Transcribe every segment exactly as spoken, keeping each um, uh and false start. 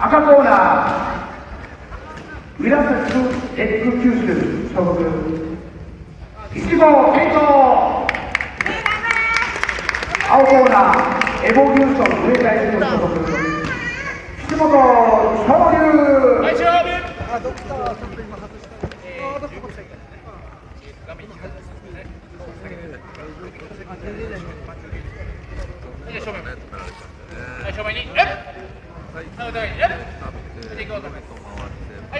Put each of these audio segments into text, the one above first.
赤コーナーウィラサクレック九州所属いしごう健闘。青コーナーエボリューションムエタイジム所属きしもとしょうりゅう。 はい、勝負。 あ、ドクターはちょっと今外した。あ、どこかしたいからね。 画面に外すね。はい、正面。はい、正面に。えっ。はい、お互いに。えっ。出ていこうと思います。はい。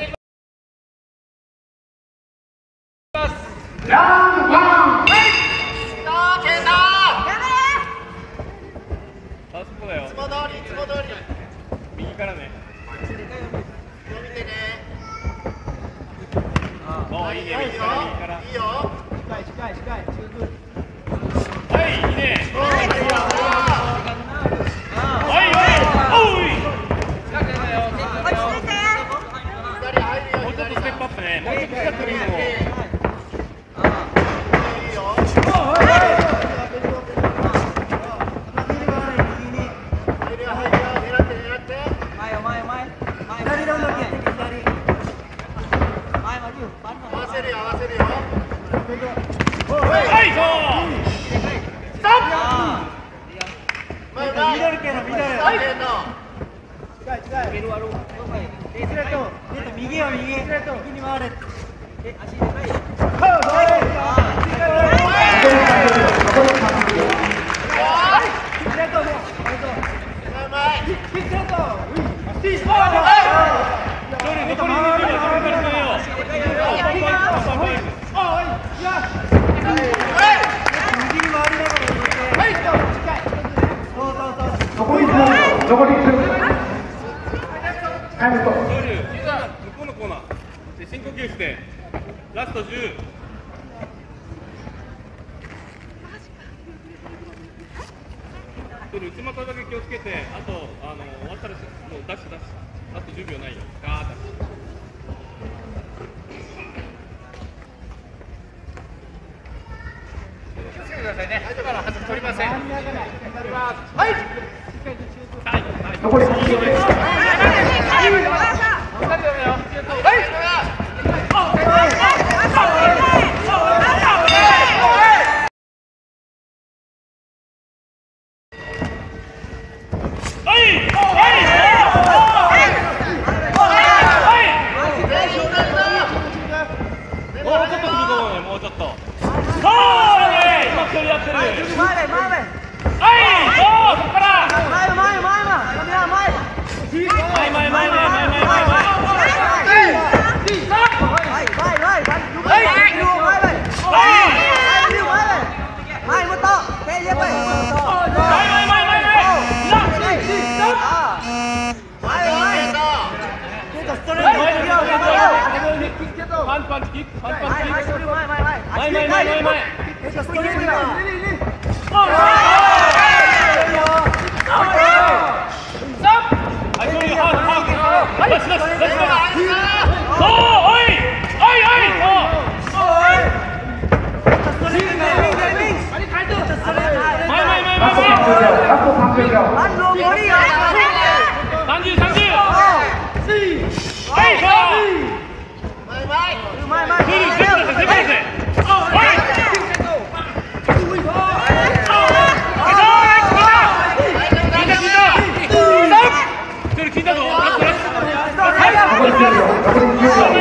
ランワン。 はい。スターケーター。あそこだよ。いつも通り、いつも通り。右からね。見てね。おー、いいね、右から、右から。いいよ。 近い、近い、近い、十分。 はい、いいね。はい、はい、おい。近くだよ。もうちょっとステップアップね。もうちょっと近くでいいの。 右よ右、右に回れ。え、足でかい。 残りいちふん。タイムと。 向こうのコーナーで深呼吸してラストじゅう。内股だけ気をつけて、あとあの終わったらもうダッシュダッシュ。あとじゅうびょうないよ。ガーッダッシュ。気をつけてくださいね。だから外取りません。はい。 残りさんじゅうびょう。 パンパンキック、パンパンキック。前前前前前。前前前前。ストレートだ。おー。はい、それハーフハーフ。出し出し出し出し。おー、おい、おいおい。おい。ストレートだよ。あれ変えて。前前前前前。 ラストさんじゅうびょう。 あの森が。 三十三十。はい、そう。前前前前。全部全部全部。おい。聞いたぞ。